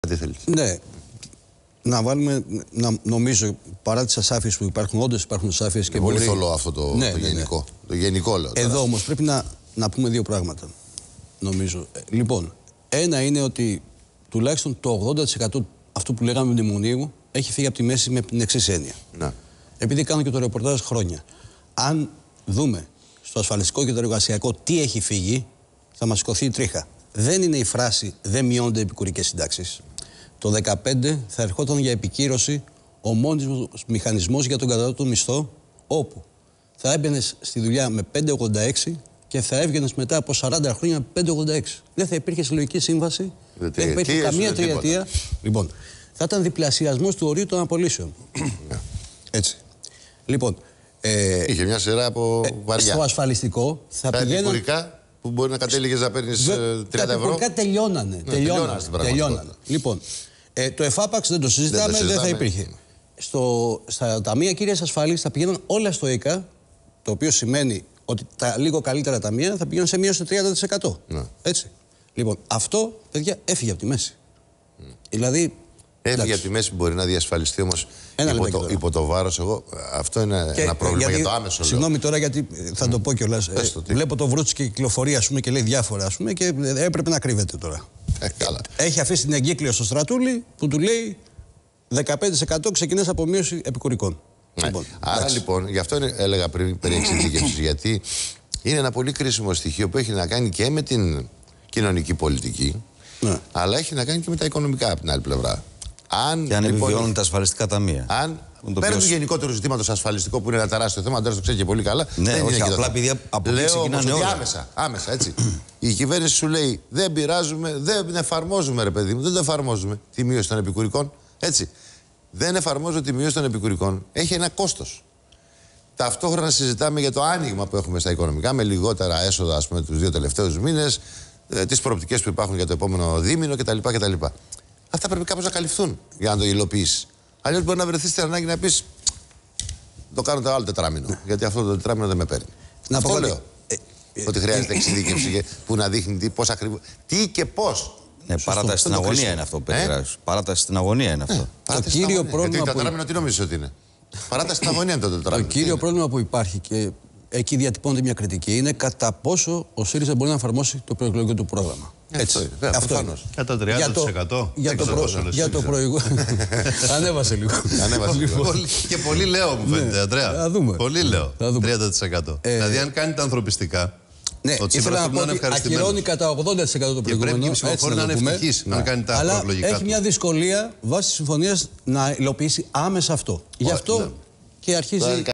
Τι θέλετε. Ναι. Να βάλουμε, νομίζω, παρά τις ασάφειες που υπάρχουν, όντως υπάρχουν ασάφειες και πολύ θολό αυτό το γενικό. Ναι. Το γενικό λέω. Εδώ όμως πρέπει να πούμε δύο πράγματα, νομίζω. Λοιπόν, ένα είναι ότι τουλάχιστον το 80% αυτού που λέγαμε μνημονίου έχει φύγει από τη μέση με την εξής έννοια. Ναι. Επειδή κάνω και το ρεπορτάζ χρόνια. Αν δούμε στο ασφαλιστικό και το εργασιακό τι έχει φύγει, θα μας σηκωθεί η τρίχα. Δεν είναι η φράση «δεν μειώνονται επικουρικές συντάξεις». Το 2015 θα ερχόταν για επικύρωση ο μόνιμος μηχανισμός για τον κατώτατο μισθό, όπου θα έμπαινες στη δουλειά με 5,86 και θα έβγαινες μετά από 40 χρόνια με 5,86. Δεν θα υπήρχε συλλογική σύμβαση, δεν θα υπήρχε καμία τριετία. Λοιπόν, θα ήταν διπλασιασμός του ορίου των απολύσεων. Έτσι. Λοιπόν, είχε μια σειρά από βαριά. Στο ασφαλιστικό θα πηγαίναν... επικουρικά που μπορεί να κατέληγες να παίρνεις 30 ευρώ. Τα επικουρικά τελειώνανε. Λοιπόν, το εφάπαξ δεν το συζητάμε, δεν θα υπήρχε. Στα ταμεία κύριας ασφάλισης θα πηγαίναν όλα στο ΕΚΑ, το οποίο σημαίνει ότι τα λίγο καλύτερα ταμεία θα πηγαίνουν σε μείωση 30%. Ναι. Έτσι. Λοιπόν, αυτό, παιδιά, έφυγε από τη μέση. Δηλαδή. Έφυγε από τη μέση, μπορεί να διασφαλιστεί όμως υπό το βάρος. Αυτό είναι ένα πρόβλημα για το άμεσο. Συγγνώμη τώρα, γιατί θα το πω κιόλας. Βλέπω το Βρούτσκι και κυκλοφορεί, ας πούμε, και λέει διάφορα, ας πούμε, και έπρεπε να κρύβεται τώρα. Έχει αφήσει την εγκύκλιο στο Στρατούλη που του λέει 15% ξεκινάς από μείωση επικουρικών. Ναι. Άρα λοιπόν, γι' αυτό έλεγα πριν περί εξειδίκευσης, γιατί είναι ένα πολύ κρίσιμο στοιχείο που έχει να κάνει και με την κοινωνική πολιτική, αλλά έχει να κάνει και με τα οικονομικά από την άλλη πλευρά. Και αν επιβιώνουν τα ασφαλιστικά ταμεία. Αν πέραν του γενικότερου ζητήματος ασφαλιστικό που είναι ένα τεράστιο θέμα, τώρα το ξέρει και πολύ καλά. Ναι, δεν όχι, είναι απλά επειδή από εκεί ξεκινάνε όλα. Άμεσα, έτσι. Η κυβέρνηση σου λέει δεν πειράζουμε, δεν εφαρμόζουμε, ρε παιδί μου, δεν το εφαρμόζουμε τη μείωση των επικουρικών. Έτσι. Δεν εφαρμόζω τη μείωση των επικουρικών. Έχει ένα κόστος. Ταυτόχρονα συζητάμε για το άνοιγμα που έχουμε στα οικονομικά, με λιγότερα έσοδα, ας πούμε, τους 2 τελευταίους μήνες, τις προοπτικές που υπάρχουν για το επόμενο δίμηνο κτλ. Αυτά πρέπει κάπως να καλυφθούν για να το υλοποιήσεις. Αλλιώς μπορεί να βρεθεί στην ανάγκη να πεις το κάνω το άλλο τετράμινο. Γιατί αυτό το τετράμινο δεν με παίρνει. Αυτό λέω. Ότι χρειάζεται εξειδίκευση που να δείχνει πώς ακριβώς. Τι και πώς. Ναι, παράταση στην αγωνία είναι αυτό που περιγράφεις. Παράταση στην αγωνία είναι αυτό. Το κύριο πρόβλημα. Γιατί το τετράμινο τι νομίζεις ότι είναι. Παράταση στην αγωνία είναι το τετράμινο. Το κύριο πρόβλημα που υπάρχει και εκεί διατυπώνεται μια κριτική είναι κατά πόσο ο ΣΥΡΙΖΑ μπορεί να εφαρμόσει το προεκλογικό του πρόγραμμα. Έτσι. Αυτό είναι. Κατά 30%. Για το προηγούμενο. Ανέβασε λίγο. Και πολύ λέω, μου φαίνεται, Αντρέα. Πολύ λέω. 30%. Δηλαδή, αν κάνει τα ανθρωπιστικά. Ναι, ήθελα να πω ότι ακυρώνει κατά 80% το προηγούμενο. Και πρέπει η ψηφοφόρη να είναι ευτυχής να κάνει τα προεκλογικά. Αλλά έχει μια δυσκολία βάσει της συμφωνίας να υλοποιήσει άμεσα αυτό. Γι' αυτό και αρχίζει.